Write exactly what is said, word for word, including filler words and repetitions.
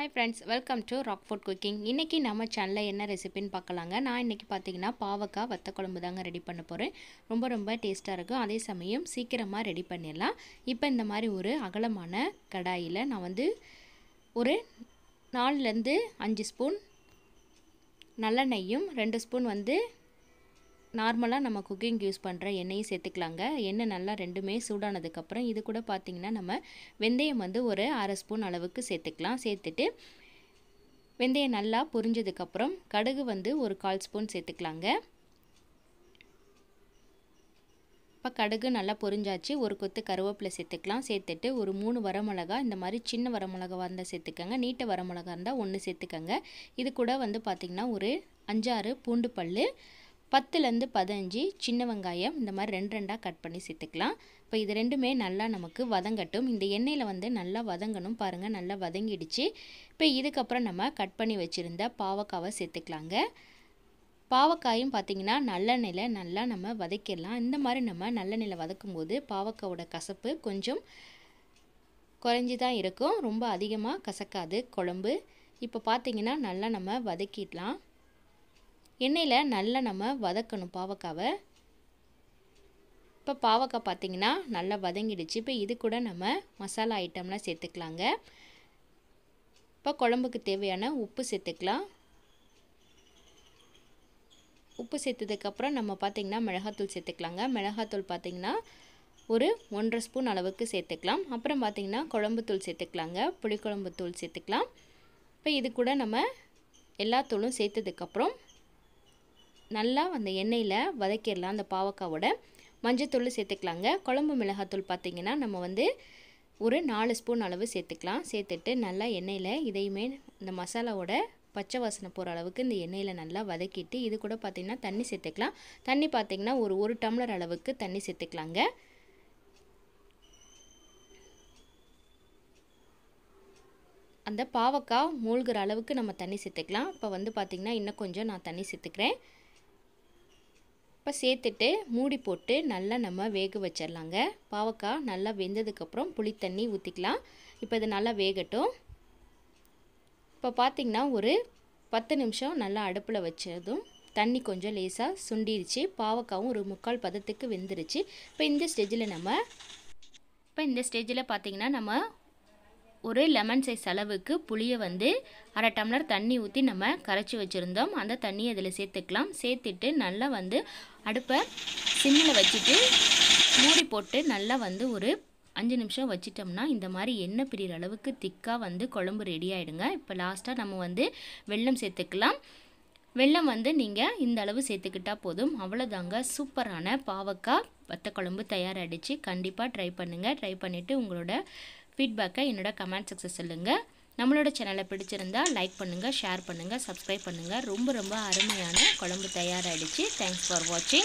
Hi friends, welcome to Rock Food Cooking. இன்னைக்கு நம்ம சேனல்ல என்ன ரெசிபின்னு பார்க்கலாங்க. நான் இன்னைக்கு பாத்தீங்கன்னா பாவக்காய் வத்த குழம்பு தாங்க ரெடி பண்ண போறேன். ரொம்ப ரொம்ப டேஸ்டா இருக்கும். அதே சமயம் சீக்கிரமா ரெடி பண்ணிடலாம். இப்போ இந்த மாதிரி ஒரு அகலமான கடாயில நான் வந்து ஒரு நாலு ல இருந்து அஞ்சு ஸ்பூன் நல்லெண்ணெயும் ரெண்டு ஸ்பூன் வந்து நார்மலா நம்ம குக்கிங் யூஸ் பண்ற எண்ணெயை சேர்த்துக்கலாங்க. எண்ணெய் நல்லா ரெண்டுமே சூடானதுக்கு அப்புறம் இது கூட பாத்தீங்கன்னா நம்ம வெந்தயம் வந்து ஒரு அரை ஸ்பூன் அளவுக்கு சேர்த்துக்கலாம். சேர்த்துட்டு வெந்தயம் நல்லா பொரிஞ்சதுக்கு அப்புறம் கடுகு வந்து ஒரு கால் ஸ்பூன் சேர்த்துக்கலாங்க. இப்ப கடுகு நல்லா பொரிஞ்சாச்சு. ஒரு கொத்து கருவேப்பிலை சேர்த்துக்கலாம். சேர்த்துட்டு ஒரு மூணு வரமிளகாய் இந்த மாதிரி சின்ன வரமிளகாவா இருந்தா சேர்த்துக்கங்க. நீட்ட வரமிளகாய் இருந்தா ஒன்று சேர்த்துக்கங்க. இது கூட வந்து பாத்தீங்கன்னா ஒரு அஞ்சு ஆறு பூண்டு பல்லு பத்து ல இருந்து பதினஞ்சு சின்ன வெங்காயம் இந்த மாதிரி ரெண்டு ரெண்டா கட் பண்ணி சேர்த்துக்கலாம். இப்போ இது ரெண்டுமே நல்லா நமக்கு வதங்கட்டும். இந்த எண்ணெயில வந்து நல்லா வதங்கணும். பாருங்க நல்லா வதங்கிடுச்சு. இப்போ இதுக்கு அப்புறம் நம்ம கட் பண்ணி வச்சிருந்த பாவக்காவை சேர்த்துக்கலாங்க. பாவக்காயும் பாத்தீங்கன்னா நல்லெண்ணெயில நல்லா நம்ம வதக்கிடலாம். இந்த மாதிரி நம்ம நல்லெண்ணெயில வதக்கும்போது பாவக்காயோட கசப்பு கொஞ்சம் குறைஞ்சி தான் இருக்கும். ரொம்ப அதிகமா கசக்காது குழம்பு. இப்போ பாத்தீங்கன்னா நல்லா நம்ம வதக்கிடலாம். எண்ணெயில நல்லா நம்ம வதக்கணும் பாவக்காவை. இப்போ பாவக்காய் பாத்தீங்கன்னா நல்லா வதங்கிடுச்சு. இப்போ இது கூட நம்ம மசாலா ஐட்டம்லாம் சேர்த்துக்கலாங்க. இப்போ குழம்புக்கு தேவையான உப்பு சேர்த்துக்கலாம். உப்பு சேர்த்ததுக்கு அப்புறம் நம்ம பாத்தீங்கன்னா மிளகாய்த்தூள் சேர்த்துக்கலாங்க. மிளகாய்த்தூள் பாத்தீங்கன்னா ஒரு ஒன்றரை ஸ்பூன் அளவுக்கு சேர்த்துக்கலாம். அப்புறம் பாத்தீங்கன்னா குழம்பு தூள் சேர்த்துக்கலாங்க. புளிக்குழம்பு தூள் சேர்த்துக்கலாம். இப்போ இது கூட நம்ம எல்லா தூளும் சேர்த்ததுக்கு அப்புறம் நல்லா அந்த எண்ணெயில வதக்கிடலாம். அந்த பாவக்காவோட மஞ்சத்தூள் சேர்த்துக்கலாங்க. குழம்பு மிளகாய்த்தூள் பாத்தீங்கன்னா நம்ம வந்து ஒரு நாலு ஸ்பூன் அளவு சேர்த்துக்கலாம். சேர்த்துட்டு நல்லா எண்ணெயில இதையுமே இந்த மசாலாவோட பச்சை வாசனை போற அளவுக்கு இந்த எண்ணெயில நல்லா வதக்கிட்டு இது கூட பாத்தீங்கன்னா தண்ணி சேர்த்துக்கலாம். தண்ணி பாத்தீங்கன்னா ஒரு ஒரு டம்ளர் அளவுக்கு தண்ணி சேர்த்துக்கலாங்க. அந்த பாவக்காய் மூழ்குற அளவுக்கு நம்ம தண்ணி சேர்த்துக்கலாம். இப்போ வந்து பாத்தீங்கன்னா இன்னும் கொஞ்சம் நான் தண்ணி சேர்த்துக்கிறேன். இப்போ சேர்த்துட்டு மூடி போட்டு நல்லா நம்ம வேக வச்சிடலாங்க. பாவக்காய் நல்லா வெந்ததுக்கு அப்புறம் புளி தண்ணி ஊற்றிக்கலாம். இப்போ இது நல்லா வேகட்டும். இப்போ பார்த்தீங்கன்னா ஒரு பத்து நிமிஷம் நல்லா அடுப்பில் வச்சதும் தண்ணி கொஞ்சம் லேசாக சுண்டிருச்சு. பாவக்காவும் ஒரு முக்கால் பதத்துக்கு வெந்துருச்சு. இப்போ இந்த ஸ்டேஜில் நம்ம இப்போ இந்த ஸ்டேஜில் பார்த்தீங்கன்னா நம்ம ஒரு லெமன் சைஸ் அளவுக்கு புளியை வந்து அரை டம்ளர் தண்ணி ஊற்றி நம்ம கரைச்சி வச்சுருந்தோம். அந்த தண்ணியை அதில் சேர்த்துக்கலாம். சேர்த்துட்டு நல்லா வந்து அடுப்பை சிம்மில் வச்சுட்டு மூடி போட்டு நல்லா வந்து ஒரு அஞ்சு நிமிஷம் வச்சிட்டோம்னா இந்த மாதிரி எண்ணெய் பிரிகிற அளவுக்கு திக்காக வந்து குழம்பு ரெடி ஆகிடுங்க. இப்போ லாஸ்ட்டாக நம்ம வந்து வெல்லம் சேர்த்துக்கலாம். வெல்லம் வந்து நீங்கள் இந்த அளவு சேர்த்துக்கிட்டால் போதும். அவ்வளோதாங்க, சூப்பரான பாவக்காய் வத்த குழம்பு தயாராகிடுச்சு. கண்டிப்பாக ட்ரை பண்ணுங்கள். ட்ரை பண்ணிவிட்டு உங்களோட ஃபீட்பேக்கை என்னோட கமெண்ட் செக்ஷன் சொல்லுங்கள். நம்மளோட சேனலை பிடிச்சிருந்தா லைக் பண்ணுங்கள், ஷேர் பண்ணுங்கள், சப்ஸ்கிரைப் பண்ணுங்கள். ரொம்ப ரொம்ப அருமையான குழம்பு தயாராகிடுச்சு. தேங்க்ஸ் ஃபார் வாட்சிங்.